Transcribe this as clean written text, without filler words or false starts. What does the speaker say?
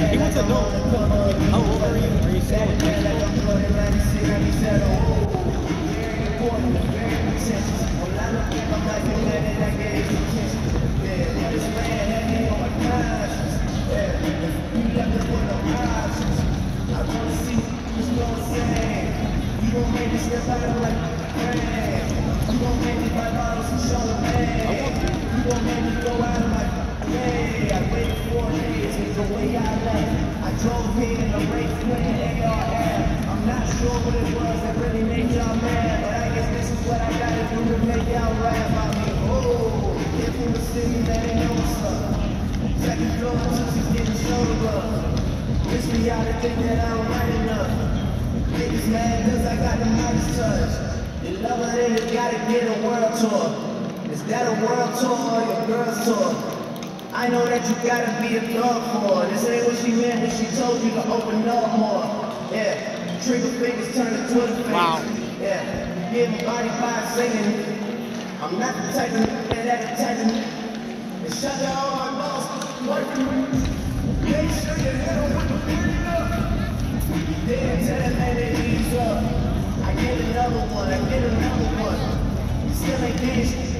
He wants to know, how old are you? Are you still in high I drove here in a race winning ARM. I'm not sure what it was that really made y'all mad, but I guess this is what I gotta do to make y'all rap. I mean, oh, if from the city that ain't know what's up. Second floor, she's getting shoulder rub. Wish me out to think that I don't write enough. Niggas mad cause I got the Midas touch. You love her, then you gotta get a world tour. Is that a world tour or your girl's tour? I know that you gotta be a dog for her. This ain't what she meant when she told you to open up more. Yeah, trigger fingers turn to Twitter fingers. Wow. Yeah, getting body by singing. I'm not the type of that attention. And shut down all my balls, boyfriend. Make sure you hit her with the burning up. Then tell that man to ease up. I get another one, Still ain't finished.